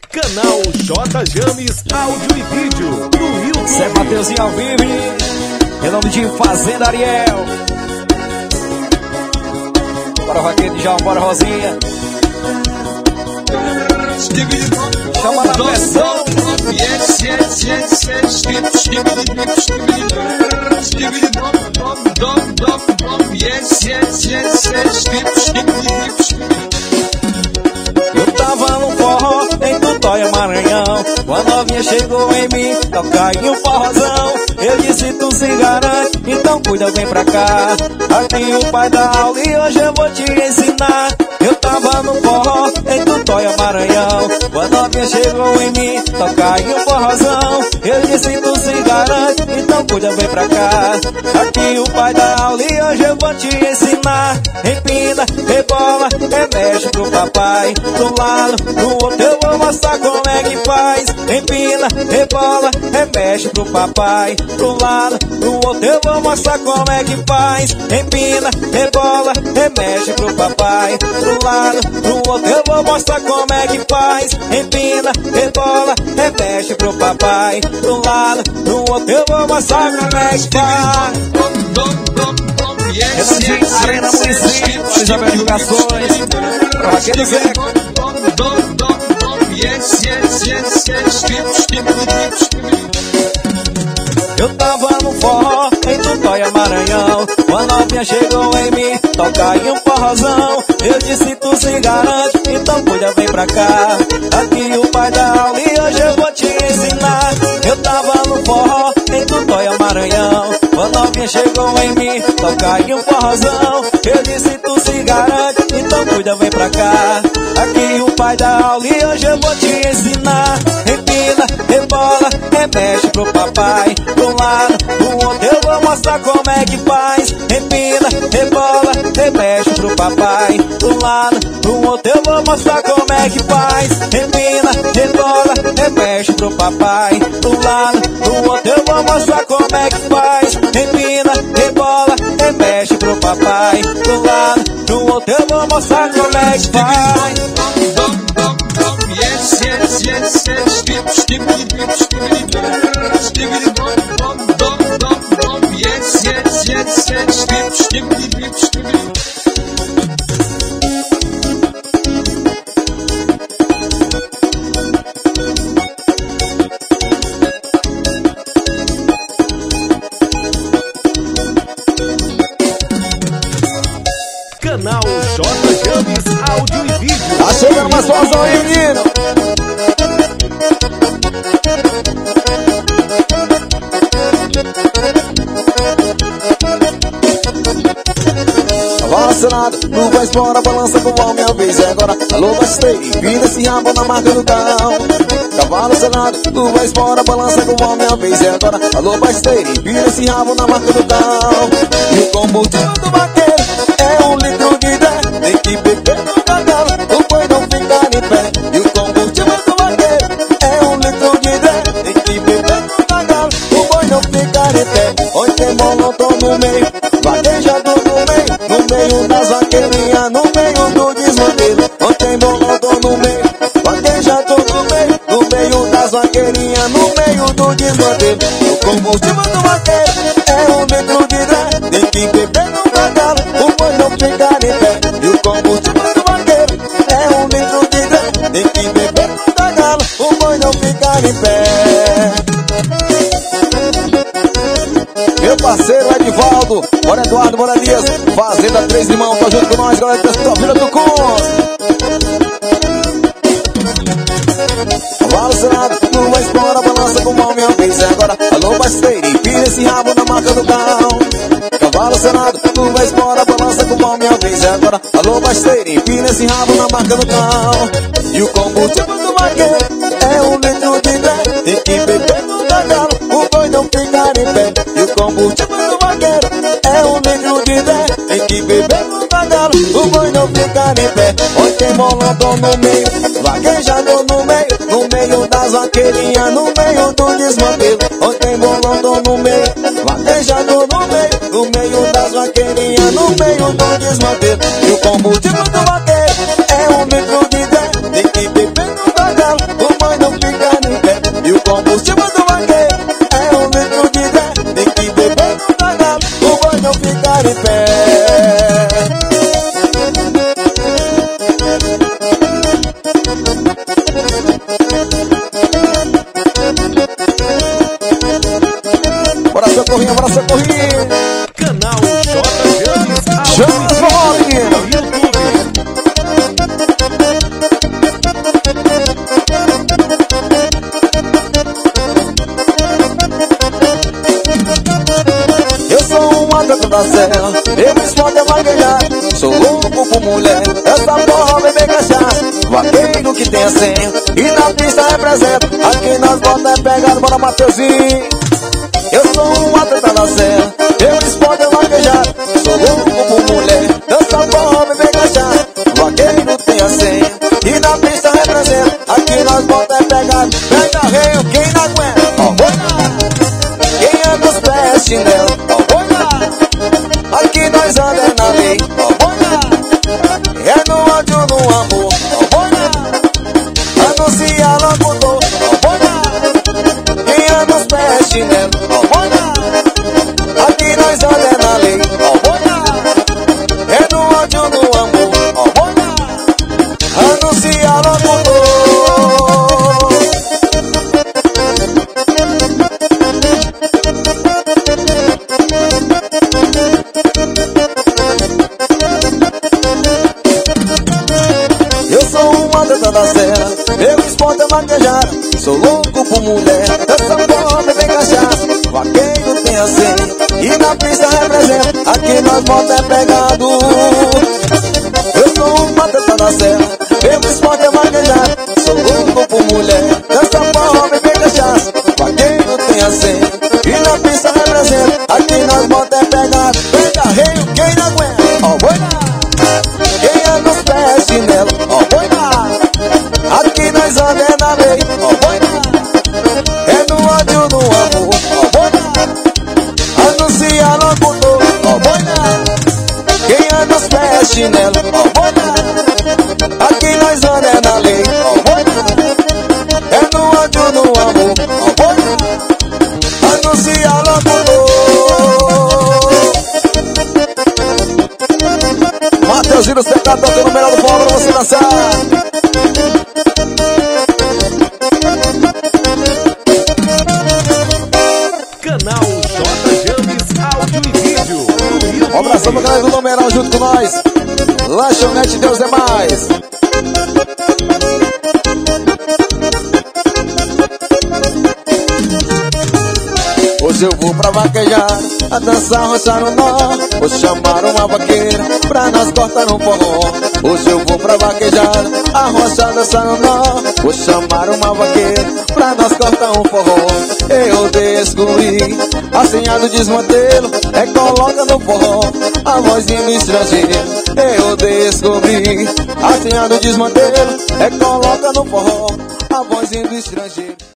Canal J James Áudio e Vídeo no YouTube. Zé Mateuzinho ao vivo, em nome de Fazenda Ariel. Bora Vaqueiro de João, bora Rosinha. Chama na pressão. Yes, yes, yes, yes. Yes, yes, yes, yes. Eu tava no forró em Tutóia, Maranhão, quando a novinha chegou em mim, toca em um forrozão. Eu disse, tu se garante, então cuida, vem pra cá. Aqui o pai dá aula e hoje eu vou te ensinar. Eu tava no forró em Tutóia, Maranhão, quando a novinha chegou em mim, toca em um forrozão. Eu disse, tu se garante, então cuida, vem pra cá. Aqui o pai dá aula e hoje eu vou te ensinar. Empina, rebola, remexe pro papai. Do lado, do outro eu vou mostrar como é que faz. Empina, rebola, remexe pro papai. Do lado, do outro eu vou mostrar como é que faz. Empina, rebola, remexe pro papai. Do lado, do outro eu vou mostrar como é que faz. Empina, rebola, remexe pro papai. Do lado, do outro eu vou mostrar como é que faz. Arena Município, Isabel Divulgações, pra Vaqueiro Zé. Eu tava no forró em Tutóia, Maranhão, quando a novinha chegou em mim, toca em um forrozão. Eu disse, tu se garante, então cuida, vem pra cá. Aqui o pai dá aula e hoje eu vou te ensinar. Eu tava no forró em Tutóia, Maranhão, quando a novinha chegou em mim, toca em um forrozão. Eu disse, tu se garante, então cuida, vem pra cá. Aqui o pai dá aula e hoje eu vou te ensinar. Empina, rebola, remexe pro papai. Do lado, do outro eu vou mostrar como é que faz. Empina, rebola, remexe pro papai. Do lado, do outro eu vou mostrar como é que faz. Empina, rebola, remexe pro papai. Do lado, do outro eu vou mostrar como é que faz. Empina, rebola, remexe pro papai. Do lado, do outro eu vou mostrar como é que faz. Yes, yes, yes, yes. Yes, yes, yes, yes. Canal J James Áudio e Vídeo. Tá chegando mais forrozão aí, menino. Vacinado, tu vai embora, balança com a minha vez. É agora, alô, gostei, vira esse rabo na marca do cão. Cavalo selado, tu vai embora, balança com a minha vez. É agora, alô, gostei, vira esse rabo na marca do cão. E o combustível do vaqueiro é 1 litro de 10. Tem que beber no cavalo, o boi não ficar em pé. E o combustível do vaqueiro é 1 litro de 10. Tem que beber no cavalo, o boi não ficar em pé. Hoje tem molotov no meio, vaquejador no meio das vaqueirinhas, no meio do desmantelo. Hoje tem molotov no meio, vaquejador no meio das vaqueirinhas, no meio do desmantelo. O combustível do vaqueiro é 1 litro de 10. Tem que beber no cavalo, o boi não ficar em pé. E o combustível do vaqueiro é 1 litro de 10. Tem que beber no cavalo, o boi não ficar em pé. Meu parceiro Edivaldo, bora Eduardo, bora Elias, Fazenda Três Irmãos, tá junto com nós, galera da Vila do Cunha. Cavalo selado, tu vai embora, balança com a minha vez. É agora, alô, basteiro, vira esse rabo na marca do cão. Cavalo selado, tu vai embora, balança com a minha vez. É agora, alô, basteiro, vira esse rabo na marca do cão. E o combustível do vaqueiro é 1 litro de 10. Tem que beber no cavalo, o boi não ficar em pé. E o combustível do vaqueiro é 1 litro de 10. Tem que beber no cavalo, o boi não ficar em pé. Hoje tem molotov no meio, vaquejador no meio das vaqueirinhas, no meio do desmantelo. Hoje tem molotov no meio, vaquejador no meio das vaqueirinhas, no meio do desmantelo. E o combustível do vaqueiro é 1 litro de 10. Tem que beber no cavalo, o combustível do vaqueiro é 1 litro de Zé. Tem que beber no gargalo, o boi não ficar em pé. Bora socorrinha, bora socorrinha. Canal J. James Chama as bolinhas. no YouTube. Eu sou um atleta da serra, eu me escondo é vaquejar. Sou louco por mulher, essa porra bebê cachaça. Vaqueiro que tem a senha e na pista representa. Aqui nas botas é pegado, bora Mateuzinho. Eu sou um atleta da serra, eu me escondo é vaquejar. Sou louco por mulher, essa porra bebê cachaça. Vaqueiro tem a senha e na pista representa. Aqui nas botas é pegado, pega rei, quem não aguenta, ó, quem anda os pés chinelo, ó, aqui nós andamos na lei, ó, é no ódio, no amor, ó, anuncia locutor, ó, quem anda os pés chinelo, ó, aqui nós andamos na lei, ó, é no ódio, no amor, ó, anuncia locutor. Eu sou uma atleta da serra, eu esporte é vaquejar. Sou louco por mulher, essa porra bebê cachaça. Vaqueiro tem a senha e na pista representa. Aqui nós bota é pegado. Eu sou uma atleta da serra, eu esporte é vaquejar. Sou louco por mulher, essa porra bebê cachaça. Vaqueiro tem a senha e na pista representa. Aqui nós bota é pegado. Pega rei, quem não aguenta, ó, quem anda os pés chinelo, ó, aqui nós andamos na lei, ó, é no ódio, no amor, ó, anuncia locutor, ó, quem anda os pés chinelo, ó, aqui nós andamos na lei, ó, é no ódio, no amor, ó, anuncia locutor. Mateuzinho no secado, tocando o melhor do forró pra você dançar. Canal J. James Áudio e Vídeo no YouTube. Um abração pra galera do numeral junto com nós. Lanchonete Deus é mais. Hoje eu vou pra vaquejar, a dançar, roçar no nó. Vou chamar uma vaqueira pra nós cortar um forró. Hoje eu vou pra vaquejar, a roçar, dançar no nó. Vou chamar uma vaqueira pra nós cortar um forró. Eu descobri a senha do desmantelo, é coloca no forró a vozinha do estrangeiro. Eu descobri a senha do desmantelo, é coloca no forró a vozinha do estrangeiro.